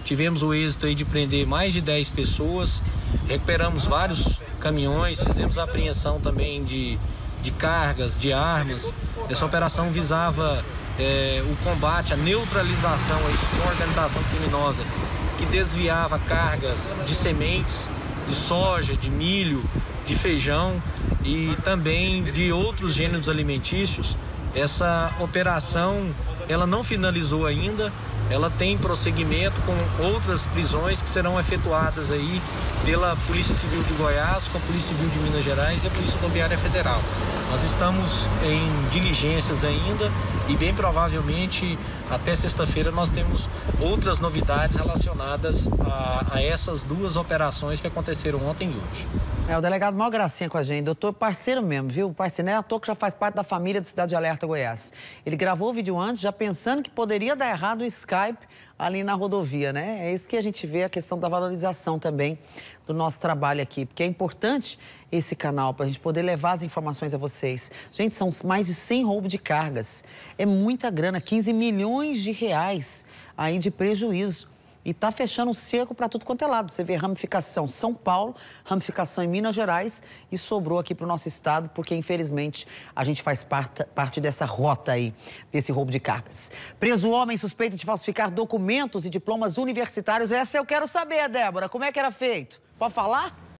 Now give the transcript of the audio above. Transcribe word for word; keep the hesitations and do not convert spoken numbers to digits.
tivemos o êxito aí de prender mais de dez pessoas, recuperamos vários caminhões, fizemos a apreensão também de, de cargas, de armas. Essa operação visava é, o combate, a neutralização aí de uma organização criminosa que desviava cargas de sementes, de soja, de milho, de feijão e também de outros gêneros alimentícios. Essa operação, ela não finalizou ainda, ela tem prosseguimento com outras prisões que serão efetuadas aí pela Polícia Civil de Goiás, com a Polícia Civil de Minas Gerais e a Polícia Rodoviária Federal. Nós estamos em diligências ainda e bem provavelmente até sexta-feira nós temos outras novidades relacionadas a, a essas duas operações que aconteceram ontem e hoje. É, o delegado maior gracinha com a gente, doutor, parceiro mesmo, viu? Parceiro, não é à toa que já faz parte da família do Cidade Alerta Goiás. Ele gravou o vídeo antes, já pensando que poderia dar errado o Skype ali na rodovia, né? É isso que a gente vê, a questão da valorização também do nosso trabalho aqui, porque é importante esse canal para a gente poder levar as informações a vocês. Gente, são mais de cem roubos de cargas. É muita grana, quinze milhões de reais aí de prejuízo. E tá fechando um cerco para tudo quanto é lado. Você vê ramificação São Paulo, ramificação em Minas Gerais e sobrou aqui para o nosso estado, porque infelizmente a gente faz parte, parte dessa rota aí, desse roubo de cargas. Preso o homem suspeito de falsificar documentos e diplomas universitários. Essa eu quero saber, Débora, como é que era feito? Pode falar?